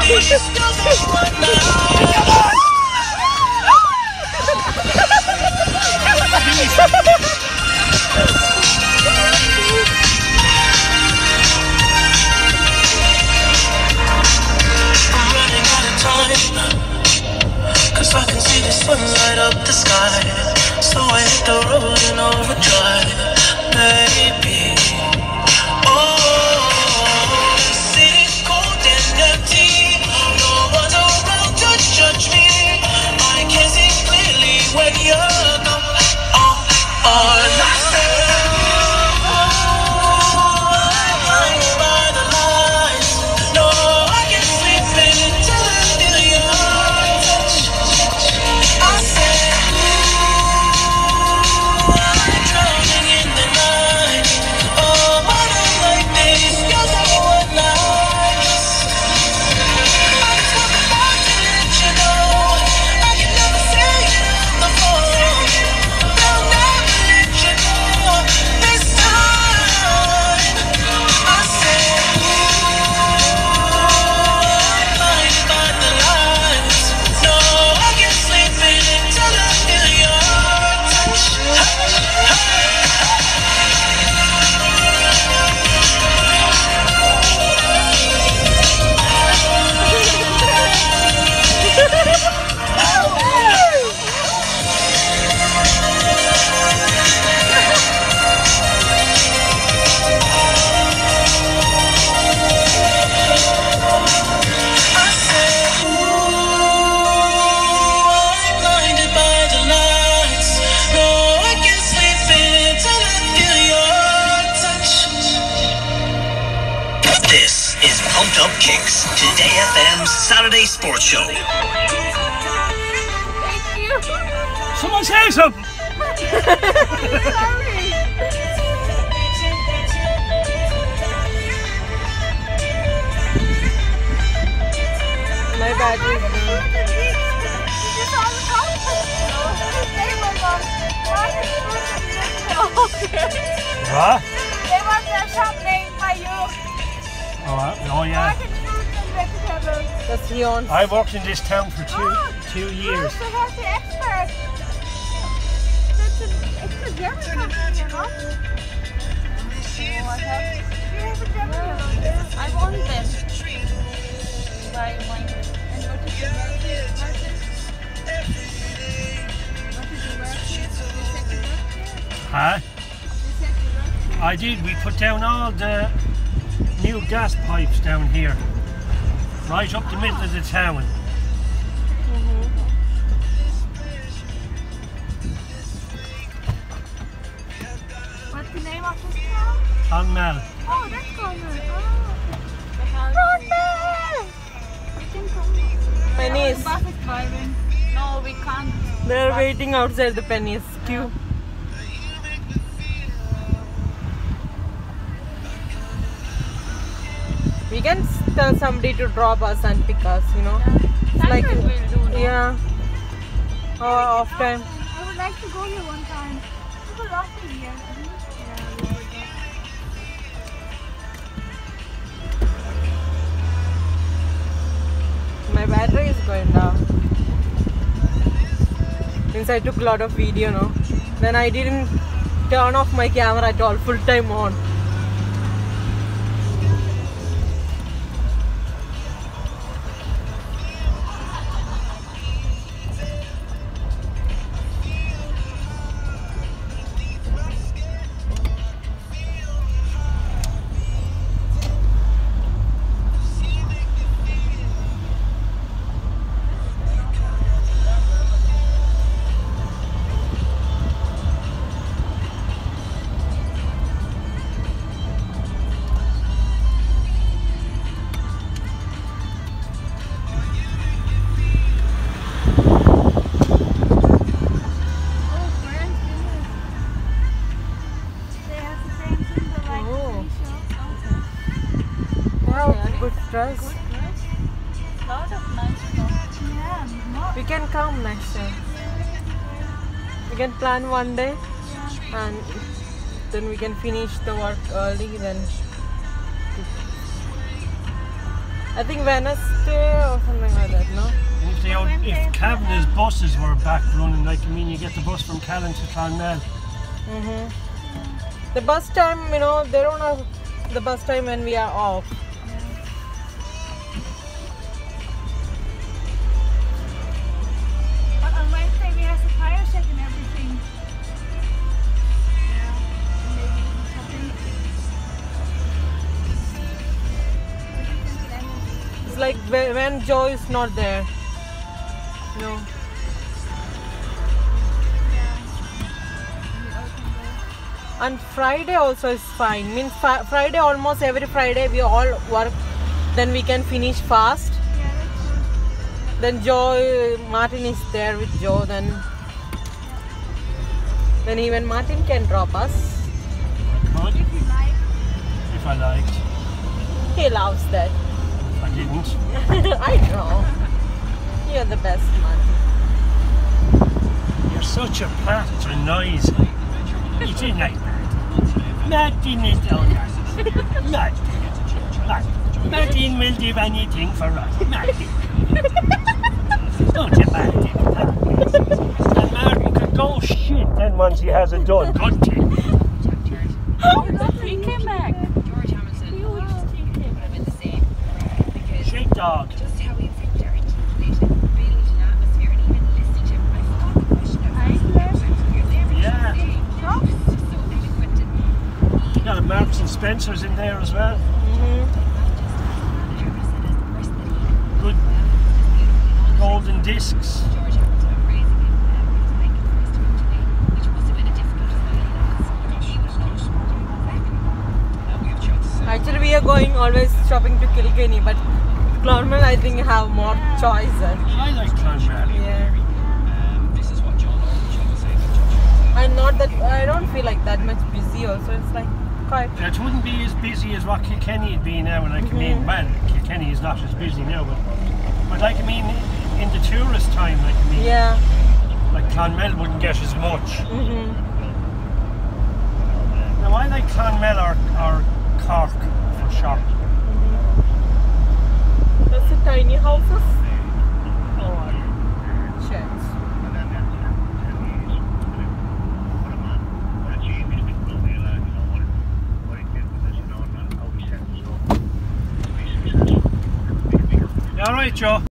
Cause I can see the sun light up the sky. So I hit the road in overdrive, baby. Oh, the city's cold and empty. No one's around to judge me. I can see clearly when you're gone. Saturday Sports Show. Thank you. Someone say something. Sorry. My battery is down. What? They want their shop name by you. Oh yeah. That's Leon. I worked in this town for two years. So that's the expert. It's a German company, you know? Oh, I have a German company. I want them. Buy one. And what is your birthday? What is your birthday? You said your birthday? Huh? You said your birthday? I did. We put down all the new gas pipes down here. Right up the middle of the town. What's the name of this town? Clonmel. Oh, that's Clonmel. Oh. Clonmel! We can come. Pennies. The bus is driving. No, we can't. They're waiting outside the Pennies queue. We can tell somebody to drop us and pick us, you know. That's like, what we'll do, no? yeah. Off time. I would like to go here one time. People love me here. My battery is going down. Since I took a lot of video, no. Then I didn't turn off my camera at all, full time on. Dress. Lot of nice stuff. Yeah, We can come next time. We can plan one day and then we can finish the work early then. I think Wednesday or something like that, no? If Kavanagh's buses were back running, like, I mean, you get the bus from Callan to Clonmel. The bus time, you know, they don't have the bus time when we are off. But on Wednesday we have the fire check and everything. Yeah. Maybe something. It's like when Joe is not there. No. And Friday also is fine. Means Friday, almost every Friday we all work. Then we can finish fast. Then Joe, Martin is there with Joe. Then even Martin can drop us. Could. If you like. If I liked. He loves that. I didn't. I know. You're the best, Martin. You're such a patronizer. It's a nightmare. Martin is all right. Martin will do anything for us. Martin. Don't you, Martin? And Martin could go shit then once he has it done, couldn't he? He came back. Shake dog. Just how he affected our articulation, breathing into an atmosphere, and even listening to him. I forgot the question I was asking. Yeah. Just so eloquent and You got a Marks and Spencer's in there as well. Good golden discs. George Hamilton praising him when he was making first move today, which must have been a difficult as Actually, we are going always shopping to Kilkenny, but Clonmel I think have more choices. I like Clonmel. Yeah. And not that I don't feel like that much busy. Also, it's like quite. It wouldn't be as busy as what Kilkenny would be now, and I mean, well, Kilkenny is not as busy now, but like I mean, in the tourist time, like I mean, Yeah. like Clonmel wouldn't get as much. Now I like Clonmel or Cork for shopping. That's the tiny houses. Oh, Sheds. all right, Joe.